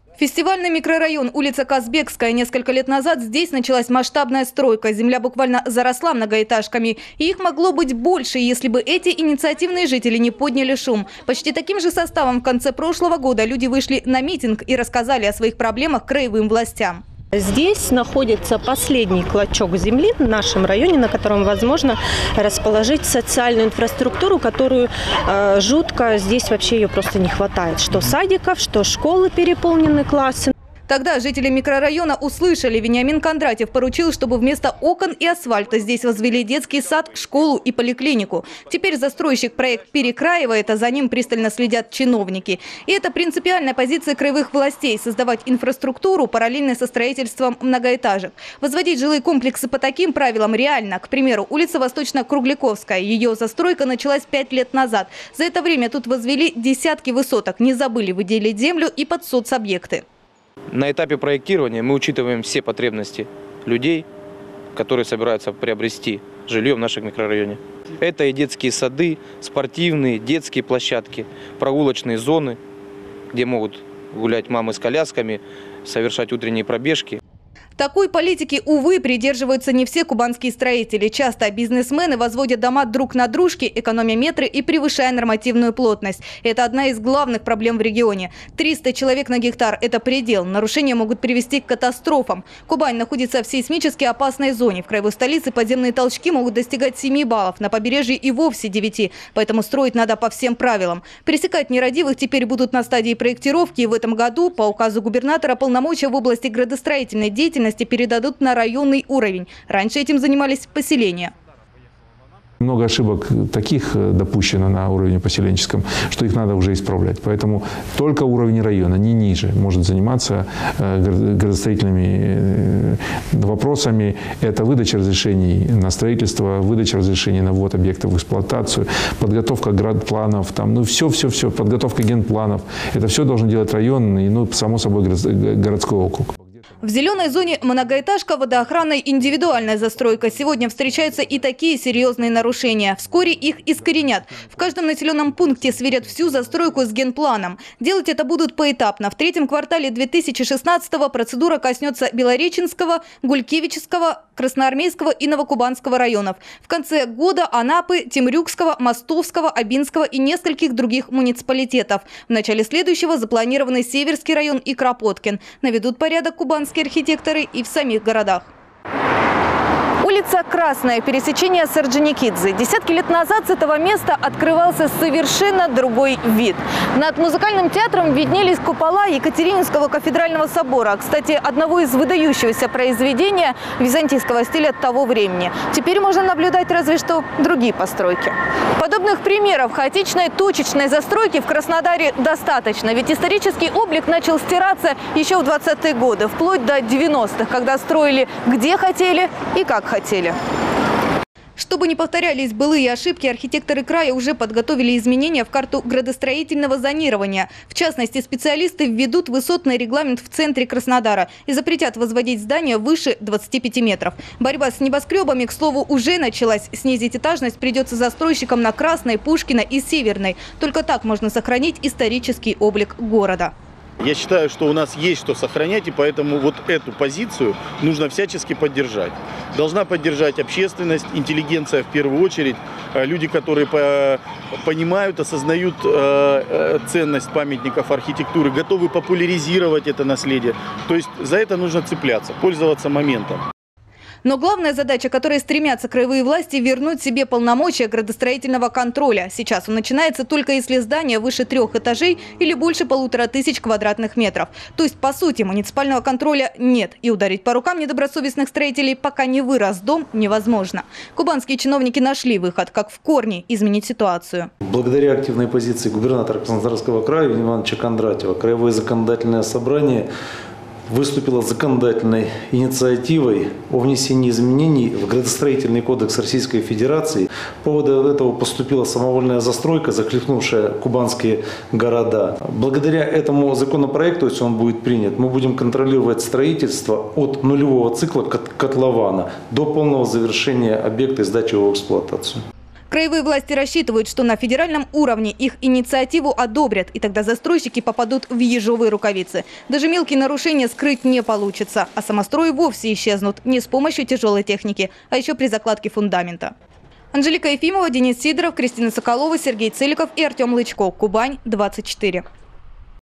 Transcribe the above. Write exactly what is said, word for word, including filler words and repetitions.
Фестивальный микрорайон, улица Казбекская. Несколько лет назад здесь началась масштабная стройка. Земля буквально заросла многоэтажками. И их могло быть больше, если бы эти инициативные жители не подняли шум. Почти таким же составом в конце прошлого года люди вышли на митинг и рассказали о своих проблемах краевым властям. Здесь находится последний клочок земли в нашем районе, на котором возможно расположить социальную инфраструктуру, которую э, жутко здесь вообще ее просто не хватает. Что садиков, что школы переполнены классы. Тогда жители микрорайона услышали. Вениамин Кондратьев поручил, чтобы вместо окон и асфальта здесь возвели детский сад, школу и поликлинику. Теперь застройщик проект перекраивает, а за ним пристально следят чиновники. И это принципиальная позиция краевых властей – создавать инфраструктуру параллельно со строительством многоэтажек. Возводить жилые комплексы по таким правилам реально. К примеру, улица Восточно-Кругляковская. Ее застройка началась пять лет назад. За это время тут возвели десятки высоток. Не забыли выделить землю и под соцобъекты. На этапе проектирования мы учитываем все потребности людей, которые собираются приобрести жилье в нашем микрорайоне. Это и детские сады, спортивные, детские площадки, прогулочные зоны, где могут гулять мамы с колясками, совершать утренние пробежки. Такой политики, увы, придерживаются не все кубанские строители. Часто бизнесмены возводят дома друг на дружке, экономя метры и превышая нормативную плотность. Это одна из главных проблем в регионе. триста человек на гектар – это предел. Нарушения могут привести к катастрофам. Кубань находится в сейсмически опасной зоне. В краевой столице подземные толчки могут достигать семи баллов, на побережье и вовсе девяти. Поэтому строить надо по всем правилам. Пресекать нерадивых теперь будут на стадии проектировки. И в этом году по указу губернатора полномочия в области градостроительной деятельности передадут на районный уровень. Раньше этим занимались поселения. Много ошибок таких допущено на уровне поселенческом, что их надо уже исправлять. Поэтому только уровень района, не ниже, может заниматься градостроительными вопросами. Это выдача разрешений на строительство, выдача разрешений на ввод объектов в эксплуатацию, подготовка градпланов, там, ну все-все-все, подготовка генпланов. Это все должен делать район и, ну, само собой, городской округ. В зеленой зоне многоэтажка, водоохрана и индивидуальная застройка. Сегодня встречаются и такие серьезные нарушения. Вскоре их искоренят. В каждом населенном пункте сверят всю застройку с генпланом. Делать это будут поэтапно. В третьем квартале две тысячи шестнадцатого процедура коснется Белореченского, Гулькевичского, Красноармейского и Новокубанского районов. В конце года Анапы, Темрюкского, Мостовского, Абинского и нескольких других муниципалитетов. В начале следующего запланированы Северский район и Кропоткин. Наведут порядок кубанские архитекторы и в самих городах. Улица Красная, пересечение с Орджоникидзе. Десятки лет назад с этого места открывался совершенно другой вид. Над музыкальным театром виднелись купола Екатерининского кафедрального собора. Кстати, одного из выдающегося произведения византийского стиля того времени. Теперь можно наблюдать разве что другие постройки. Подобных примеров хаотичной точечной застройки в Краснодаре достаточно. Ведь исторический облик начал стираться еще в двадцатые годы, вплоть до девяностых, когда строили где хотели и как хотели. Чтобы не повторялись былые ошибки, архитекторы края уже подготовили изменения в карту градостроительного зонирования. В частности, специалисты введут высотный регламент в центре Краснодара и запретят возводить здания выше двадцати пяти метров. Борьба с небоскребами, к слову, уже началась. Снизить этажность придется застройщикам на Красной, Пушкина и Северной. Только так можно сохранить исторический облик города. Я считаю, что у нас есть что сохранять, и поэтому вот эту позицию нужно всячески поддержать. Должна поддержать общественность, интеллигенция в первую очередь, люди, которые понимают, осознают ценность памятников архитектуры, готовы популяризировать это наследие. То есть за это нужно цепляться, пользоваться моментом. Но главная задача, к которой стремятся краевые власти – вернуть себе полномочия градостроительного контроля. Сейчас он начинается только если здание выше трех этажей или больше полутора тысяч квадратных метров. То есть, по сути, муниципального контроля нет. И ударить по рукам недобросовестных строителей, пока не вырос дом, невозможно. Кубанские чиновники нашли выход, как в корне изменить ситуацию. Благодаря активной позиции губернатора Краснодарского края Вениамина Ивановича Кондратьева, Краевое законодательное собрание выступила законодательной инициативой о внесении изменений в градостроительный кодекс Российской Федерации. По поводу этого поступила самовольная застройка, захлестнувшая кубанские города. Благодаря этому законопроекту, если он будет принят, мы будем контролировать строительство от нулевого цикла котлована до полного завершения объекта и сдачи его в эксплуатацию. Краевые власти рассчитывают, что на федеральном уровне их инициативу одобрят, и тогда застройщики попадут в ежовые рукавицы. Даже мелкие нарушения скрыть не получится, а самострои вовсе исчезнут не с помощью тяжелой техники, а еще при закладке фундамента. Анжелика Ефимова, Денис Сидоров, Кристина Соколова, Сергей Целиков и Артем Лычко. Кубань, двадцать четыре.